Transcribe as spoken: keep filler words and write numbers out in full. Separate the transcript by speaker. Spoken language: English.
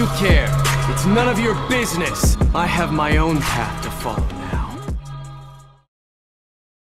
Speaker 1: don't care. It's none of your business. I have my own path to follow now.